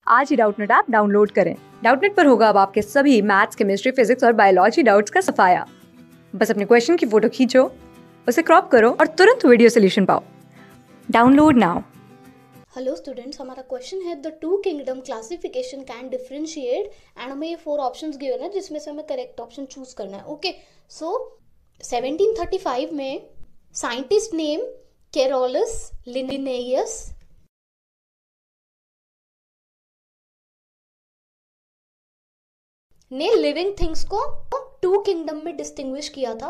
आज ही Doubtnut app download करें। डाउटनेट पर होगा अब आपके सभी मैथ्स, केमिस्ट्री, फिजिक्स और बायोलॉजी डाउट्स का सफाया। बस अपने क्वेश्चन की फोटो खींचो, उसे क्रॉप करो और तुरंत वीडियो सोल्यूशन पाओ। Download now. हेलो स्टूडेंट्स, हमारा क्वेश्चन है the two kingdom classification can differentiate and हमें ये 4 ऑप्शंस गिवन है जिसमें से हमें करेक्ट ऑप्शन चूज करना है। ओके, सो 1735 में साइंटिस्ट नेम कैरोलस लिनेयस ने लिविंग थिंग्स को टू किंगडम में डिस्टिंग्विश किया था।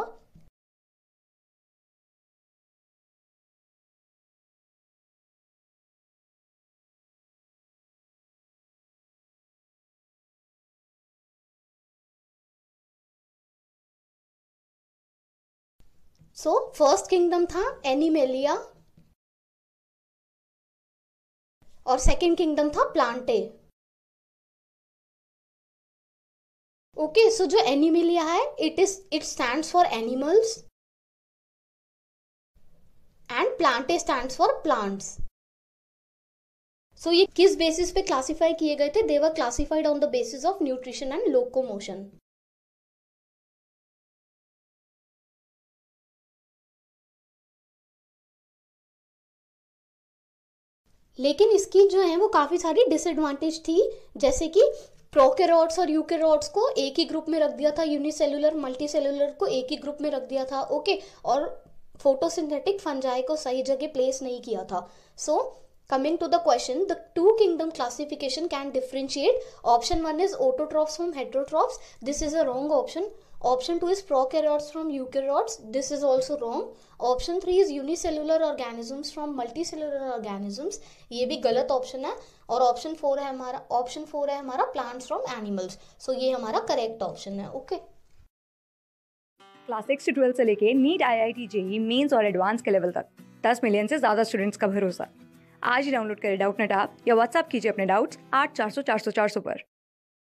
सो फर्स्ट किंगडम था एनिमेलिया और सेकेंड किंगडम था प्लांटे। ओके, सो जो एनिमेलिया है it stands for animals and Plantae stands for plants. So ये किस बेसिस पे क्लासिफाई किए गए थे? They were classified on the basis of nutrition and locomotion. लेकिन इसकी जो है वो काफी सारी डिसएडवांटेज थी, जैसे कि प्रोकैरियोट्स और यूकैरियोट्स को एक ही ग्रुप में रख दिया था, यूनिसेलुलर मल्टी सेलुलर को एक ही ग्रुप में रख दिया था। ओके, और फोटोसिंथेटिक फंजाई को सही जगह प्लेस नहीं किया था। सो coming to the question, the two kingdom classification can differentiate. Option 1 is autotrophs from heterotrophs. This is a wrong option. Option 2 is prokaryotes from eukaryotes. This is also wrong. Option 3 is unicellular organisms from multicellular organisms. ये भी गलत option है। और option 4 है हमारा plants from animals. So ये हमारा correct option है। ओके, क्लास 6 से 12 से लेके नीट, IIT, जेईई मेंस और एडवांस के लेवल तक 10 मिलियन से ज्यादा स्टूडेंट्स का भरोसा। आज ही डाउनलोड करें डाउटनेट ऐप या व्हाट्सएप कीजिए अपने डाउट्स 8400 400 400 पर।